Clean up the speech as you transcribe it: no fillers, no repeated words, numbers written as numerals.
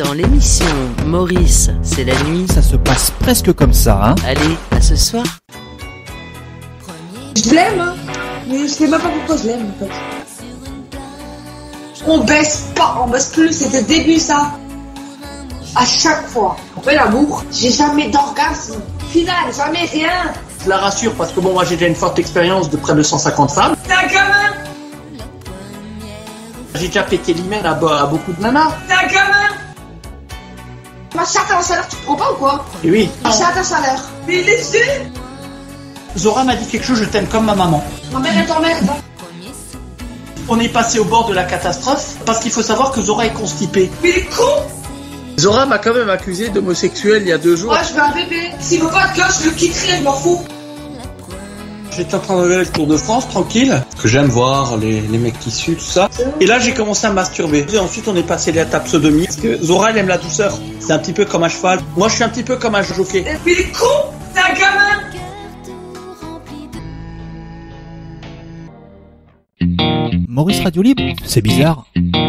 dans l'émission Maurice, c'est la nuit. Ça se passe presque comme ça, hein. Allez, à ce soir. Je l'aime, hein. Mais je sais même pas pourquoi je l'aime, en fait. On baisse pas, on baisse plus, c'était le début, ça. À chaque fois, on fait l'amour, j'ai jamais d'orgasme. Final, jamais rien. Je la rassure parce que bon, moi j'ai déjà une forte expérience de près de 150 femmes. T'es un gamin. J'ai déjà pété l'hymen à beaucoup de nanas. T'es un gamin. Ma chatte à la chaleur, tu te prends pas ou quoi? Et oui. Ma chatte à la chaleur. Mais il est dessus. Zora m'a dit quelque chose, je t'aime comme ma maman. Ma mère est t'emmerde. On est passé au bord de la catastrophe parce qu'il faut savoir que Zora est constipée. Mais il est con. Zora m'a quand même accusé d'homosexuel il y a 2 jours. Ouais, je veux un bébé. S'il veut pas de gosse, je le quitterai, je m'en fous. J'étais en train de regarder le Tour de France, tranquille. Parce que j'aime voir les mecs qui suent, tout ça. Et là, j'ai commencé à masturber. Et ensuite, on est passé à l'étape sodomie. Parce que Zora, elle aime la douceur. C'est un petit peu comme un cheval. Moi, je suis un petit peu comme un jockey. Mais il est con. T'es un gamin. Maurice Radio Libre, c'est bizarre.